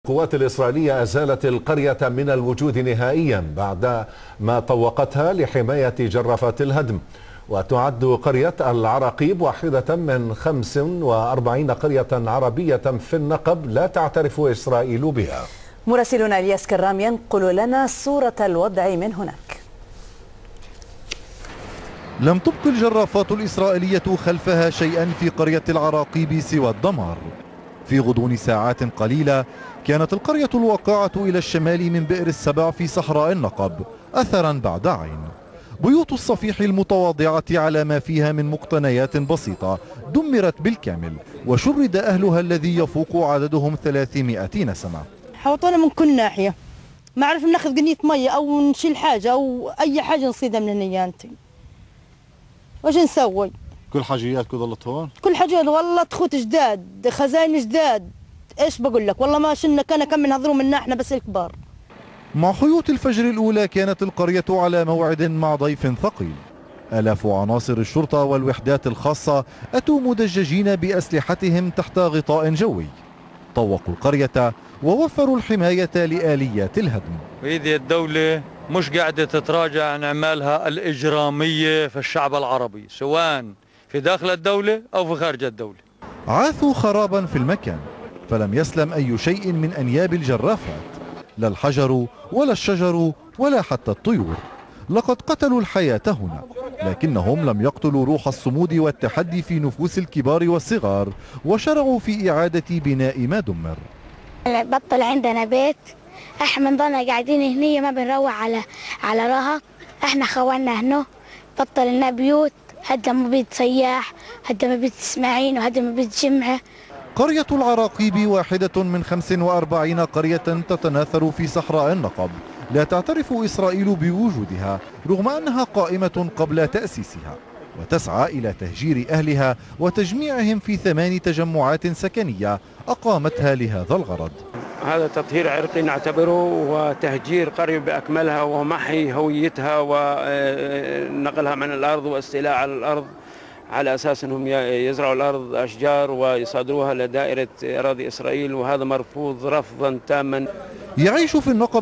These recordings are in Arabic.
القوات الإسرائيلية أزالت القرية من الوجود نهائيا بعد ما طوقتها لحماية جرافات الهدم. وتعد قرية العراقيب واحدة من 45 قرية عربية في النقب لا تعترف إسرائيل بها. مراسلنا الياس كرام ينقل لنا صورة الوضع من هناك. لم تبق الجرافات الإسرائيلية خلفها شيئا في قرية العراقيب سوى الدمار. في غضون ساعات قليلة كانت القرية الواقعة إلى الشمال من بئر السبع في صحراء النقب أثرا بعد عين. بيوت الصفيح المتواضعة على ما فيها من مقتنيات بسيطة دمرت بالكامل، وشرد أهلها الذي يفوق عددهم 300 نسمة. حوطونا من كل ناحية، ما عرف ناخذ قنية مية أو نشيل حاجة أو أي حاجة نصيدها من هنا. أنت وش نسوي؟ كل حاجياتكم ظلت هون؟ كل حاجة والله تخوت جداد، خزاين جداد، ايش بقول لك، والله ما شلنا كم نهضروا منا احنا بس الكبار. مع خيوط الفجر الأولى كانت القرية على موعد مع ضيف ثقيل. آلاف عناصر الشرطة والوحدات الخاصة أتوا مدججين بأسلحتهم تحت غطاء جوي. طوقوا القرية ووفروا الحماية لآليات الهدم. وإذا الدولة مش قاعدة تتراجع عن أعمالها الإجرامية في الشعب العربي سواء في داخل الدولة أو في خارج الدولة. عاثوا خرابا في المكان فلم يسلم أي شيء من أنياب الجرافات، لا الحجر ولا الشجر ولا حتى الطيور. لقد قتلوا الحياة هنا، لكنهم لم يقتلوا روح الصمود والتحدي في نفوس الكبار والصغار، وشرعوا في إعادة بناء ما دمر. بطل عندنا بيت، احنا بنضلنا قاعدين هنية ما بنروح على رهق، احنا خوالنا هنا بطل لنا بيوت، هدموا بيت سياح، هدموا بيت اسماعيل وهدموا بيت جمعة. قرية العراقيب واحدة من 45 قرية تتناثر في صحراء النقب، لا تعترف إسرائيل بوجودها رغم أنها قائمة قبل تأسيسها، وتسعى إلى تهجير أهلها وتجميعهم في 8 تجمعات سكنية أقامتها لهذا الغرض. هذا تطهير عرقي نعتبره، وتهجير قرية بأكملها ومحي هويتها ونقلها من الأرض واستيلاء على الأرض على أساس أنهم يزرعوا الأرض أشجار ويصادروها لدائرة أراضي إسرائيل، وهذا مرفوض رفضا تاما. يعيش في النقب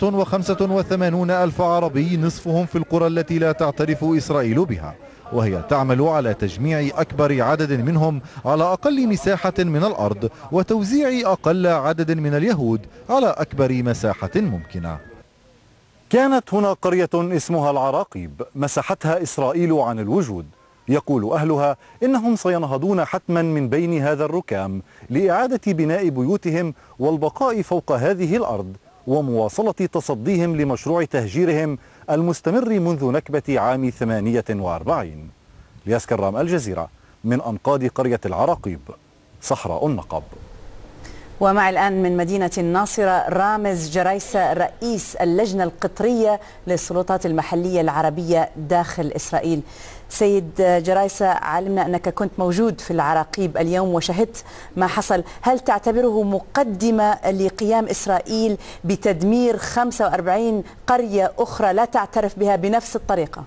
185 ألف عربي، نصفهم في القرى التي لا تعترف إسرائيل بها، وهي تعمل على تجميع أكبر عدد منهم على أقل مساحة من الأرض وتوزيع أقل عدد من اليهود على أكبر مساحة ممكنة. كانت هنا قرية اسمها العراقيب مسحتها إسرائيل عن الوجود. يقول أهلها إنهم سينهضون حتما من بين هذا الركام لإعادة بناء بيوتهم والبقاء فوق هذه الأرض ومواصلة تصديهم لمشروع تهجيرهم المستمر منذ نكبة عام 48. الياس كرام، الجزيرة، من أنقاض قرية العراقيب، صحراء النقب. ومع الآن من مدينة الناصرة رامز جرايسة، رئيس اللجنة القطرية للسلطات المحلية العربية داخل إسرائيل. سيد جرايسة، علمنا أنك كنت موجود في العراقيب اليوم وشهدت ما حصل، هل تعتبره مقدمة لقيام إسرائيل بتدمير 45 قرية أخرى لا تعترف بها بنفس الطريقة؟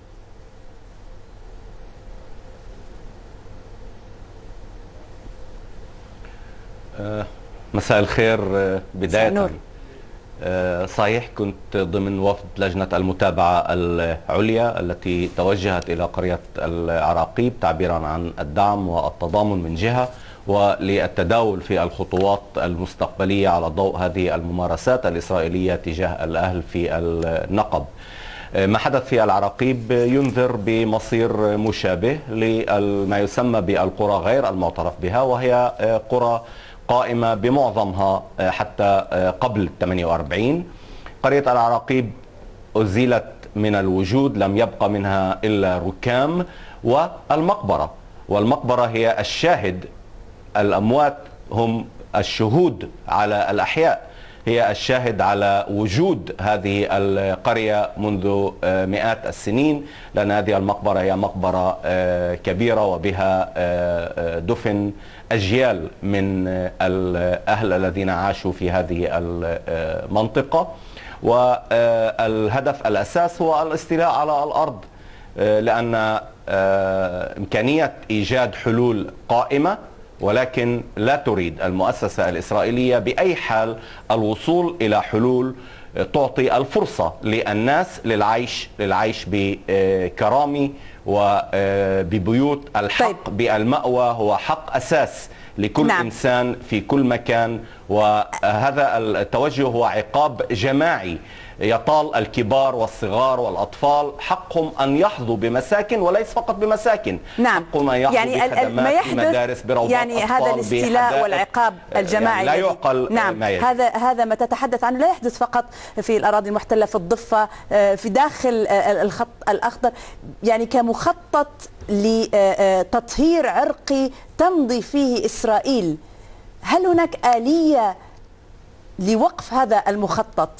مساء الخير. بداية صحيح كنت ضمن وفد لجنة المتابعة العليا التي توجهت إلى قرية العراقيب تعبيرا عن الدعم والتضامن من جهة، وللتداول في الخطوات المستقبلية على ضوء هذه الممارسات الإسرائيلية تجاه الأهل في النقب. ما حدث في العراقيب ينذر بمصير مشابه لما يسمى بالقرى غير المعترف بها، وهي قرى قائمة بمعظمها حتى قبل 48. قرية العراقيب أزيلت من الوجود، لم يبقى منها إلا ركام والمقبرة، والمقبرة هي الشاهد، الأموات هم الشهود على الأحياء، هي الشاهد على وجود هذه القرية منذ مئات السنين، لأن هذه المقبرة هي مقبرة كبيرة وبها دفن أجيال من الأهل الذين عاشوا في هذه المنطقة. والهدف الأساس هو الاستيلاء على الأرض، لأن إمكانية إيجاد حلول قائمة ولكن لا تريد المؤسسة الإسرائيلية بأي حال الوصول إلى حلول تعطي الفرصة للناس للعيش بكرامة وببيوت. الحق بالمأوى هو حق أساس لكل إنسان في كل مكان، وهذا التوجه هو عقاب جماعي يطال الكبار والصغار والأطفال. حقهم أن يحظوا بمساكن، وليس فقط بمساكن، حقهم أن يحظوا بخدمات في مدارس، بروضات يعني أطفال، هذا الاستيلاء والعقاب الجماعي يعني لا يعقل. ما يجب. هذا ما تتحدث عنه لا يحدث فقط في الأراضي المحتلة في الضفة، في داخل الخط الأخضر، يعني كمخطط لتطهير عرقي تمضي فيه إسرائيل. هل هناك آلية لوقف هذا المخطط؟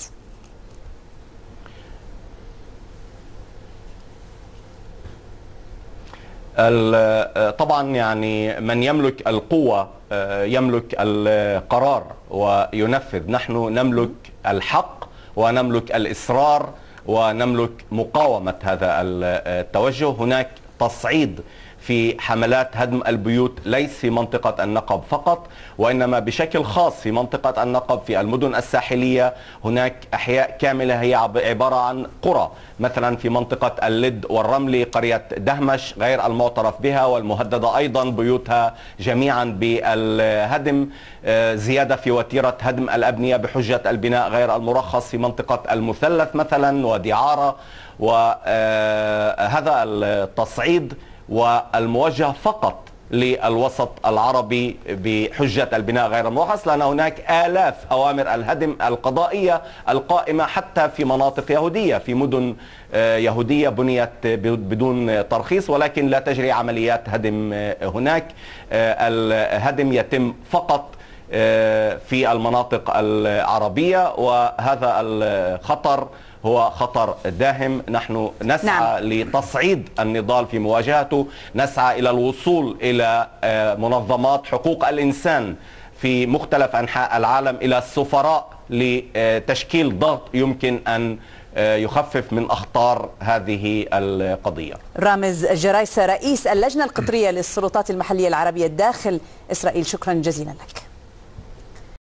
طبعا يعني من يملك القوة يملك القرار وينفذ. نحن نملك الحق ونملك الإصرار ونملك مقاومة هذا التوجه. هناك تصعيد في حملات هدم البيوت، ليس في منطقة النقب فقط، وإنما بشكل خاص في منطقة النقب في المدن الساحلية. هناك أحياء كاملة هي عبارة عن قرى، مثلا في منطقة اللد والرملي قرية دهمش غير المعترف بها والمهددة أيضا بيوتها جميعا بالهدم. زيادة في وتيرة هدم الأبنية بحجة البناء غير المرخص في منطقة المثلث مثلا ودعارة. وهذا التصعيد والموجه فقط للوسط العربي بحجة البناء غير المرخص، لأن هناك آلاف أوامر الهدم القضائية القائمة حتى في مناطق يهودية، في مدن يهودية بنيت بدون ترخيص، ولكن لا تجري عمليات هدم هناك. الهدم يتم فقط في المناطق العربية، وهذا الخطر هو خطر داهم. نحن نسعى لتصعيد النضال في مواجهته، نسعى إلى الوصول إلى منظمات حقوق الإنسان في مختلف أنحاء العالم، إلى السفراء لتشكيل ضغط يمكن أن يخفف من أخطار هذه القضية. رامز جرايسة رئيس اللجنة القطرية للسلطات المحلية العربية داخل إسرائيل، شكرا جزيلا لك.